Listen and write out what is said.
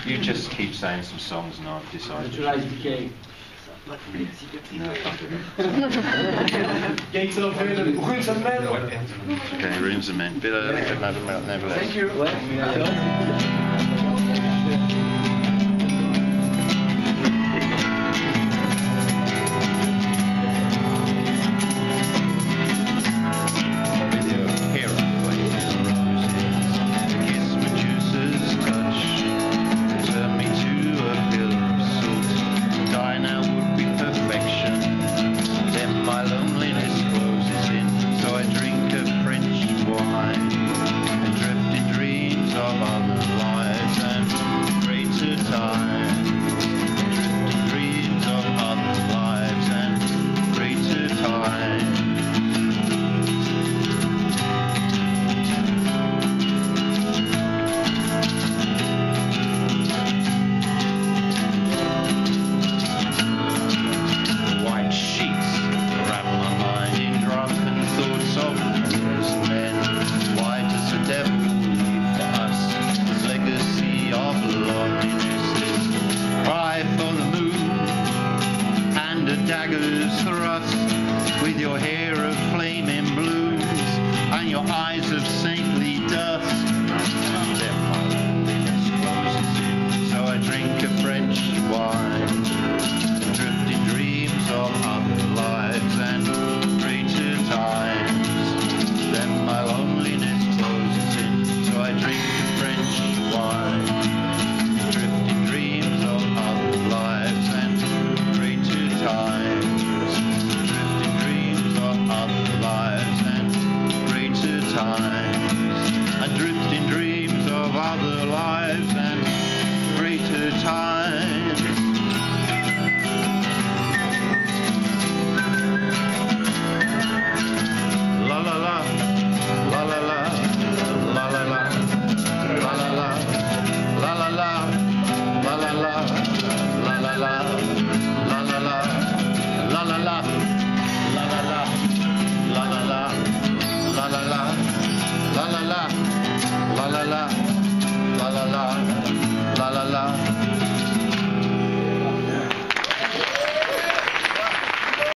You just keep saying some songs and I'll decide. Naturalize No, I can't do that. Gates of Heaven, Rooms of Men. Okay, Rooms of Men. Bit early, but nevertheless. Thank you. Daggers thrust with your hair of flaming blues and your eyes of saintly dust. So I drink a French wine, drifting dreams of other lives and greater times. Then my loneliness closes in, so I drink a French wine, drifting dreams of other lives and greater times. And drifting dreams of other lives and greater times. La la la, la la la, la la la, la la la, la la la, la la la, la la la, la la la, la la la, la la la, la la la. La la la, la la la, la la la, la la la, la la la.